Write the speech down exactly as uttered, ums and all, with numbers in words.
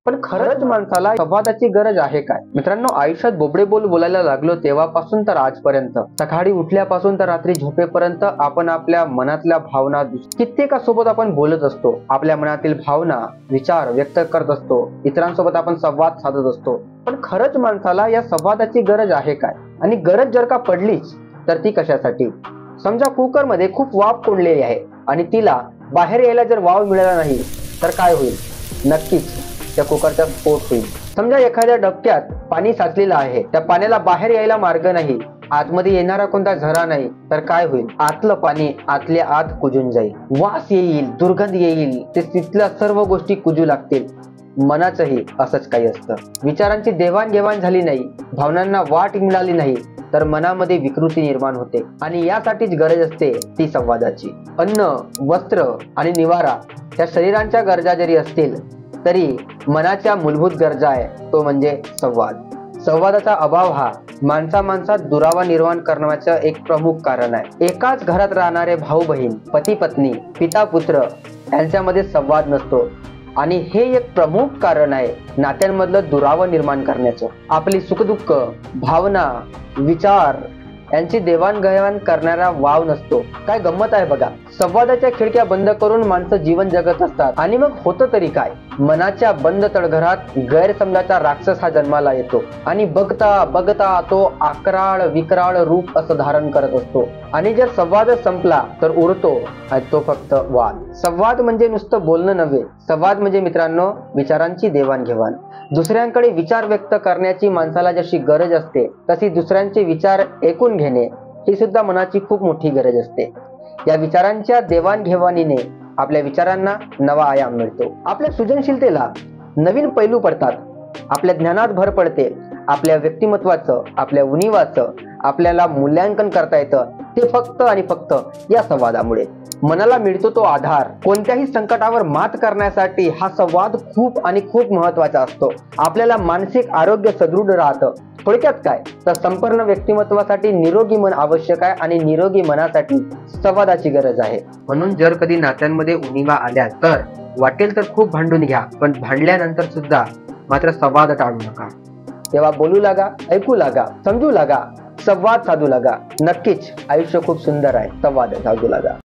पण खरंच माणसाला संवादाची गरज आहे काय? मित्रांनो, आयुष्यात बोबडे बोल बोलायला लागलो तेव्हापासून तर आजपर्यंत, सकाळी उठल्यापासून तर रात्री झोपेपर्यंत आपण आपल्या मनातल्या भावना कित्येकासोबत आपण बोलत असतो. आपल्या मनातील भावना, विचार व्यक्त करत असतो. इतरांसोबत आपण संवाद साधत असतो. पण खरंच माणसाला या संवादाची गरज आहे काय? आणि गरज जर का पडलीच तर ती कशासाठी? समजा कुकर मध्ये खूप वाफ कोंडलेली आहे आणि तिला बाहेर यायला जर वाव मिळाला नाही तर काय होईल? नक्कीच त्या कुकरचा स्फोट होईल. समजा एखाद्या डबक्यात पाणी साचलेलं आहे, त्या पाण्याला बाहेर यायला मार्ग नाही, आतमध्ये येणारा कोणता झरा नाही, तर काय होईल? आतलं पाणी आतल्या आत कुजून जाईल, वास येईल, दुर्गंध येईल, ते तिथल्या सर्व गोष्टी कुजू लागतील. मनाचंही असंच काही असतं. विचारांची देवाणघेवाण झाली नाही, भावनांना वाट मिळाली नाही तर मनामध्ये विकृती निर्माण होते आणि यासाठीच गरज असते ती संवादाची. अन्न, वस्त्र आणि निवारा त्या शरीरांच्या गरजा जरी असतील तरी मनाच्या मूलभूत गरजा आहे तो म्हणजे संवाद. संवादाचा अभाव हा माणसा माणसात दुरावा निर्माण करण्याचं एक प्रमुख कारण आहे. एकाच घरात राहणारे भाऊ बहीण, पती पत्नी, पिता पुत्र यांच्यामध्ये संवाद नसतो आणि हे एक प्रमुख कारण आहे नात्यांमधलं दुरावा निर्माण करण्याचं. आपली सुखदुःख, भावना, विचार यांची देवाणघेवाण करणारा वाव नसतो. काय गंमत आहे बघा, संवादाच्या खिडक्या बंद करून माणसं जीवन जगत असतात आणि मग होतं तरी काय? मनाच्या बंद तळघरात गैरसमजाचा राक्षस हा जन्माला येतो आणि बघता बघता तो आकराळ विकराळ रूप असं धारण करत असतो. आणि जर संवाद संपला तर उरतो तो फक्त वाद. संवाद म्हणजे नुसतं बोलणं नव्हे, संवाद म्हणजे मित्रांनो विचारांची देवाणघेवाण. दुसऱ्यांकडे विचार व्यक्त करण्याची माणसाला जशी गरज असते तशी दुसऱ्यांचे विचार ऐकून घेणे ही सुद्धा मनाची खूप मोठी गरज असते. या विचारांच्या देवाणघेवाणीने आपल्या विचारांना नवा आयाम मिळतो, आपल्या सृजनशीलतेला नवीन पैलू पडतात, आपल्या ज्ञानात भर पडते, आपल्या व्यक्तिमत्वाचं, आपल्या उणिवाचं आपल्याला मूल्यांकन करता येतं ते फक्त आणि फक्त या संवादामुळे. मनाला मिळतो तो आधार. कोणत्याही संकटावर मात करण्यासाठी हा संवाद खूप आणि खूप महत्वाचा असतो. आपल्याला मानसिक आरोग्य सदृढ राहतं. थोडक्यात काय तर संपूर्ण व्यक्तिमत्वासाठी निरोगी मन आवश्यक आहे आणि निरोगी मनासाठी संवादाची गरज आहे. म्हणून जर कधी नात्यांमध्ये उणिवा आल्या तर वाटेल तर खूप भांडून घ्या, पण भांडल्यानंतर सुद्धा मात्र संवाद टाळू नका. तेव्हा बोलू लागा, ऐकू लागा, समजू लागा, संवाद साधू लागा. नक्कीच आयुष्य खूप सुंदर आहे. संवाद साधू लागा.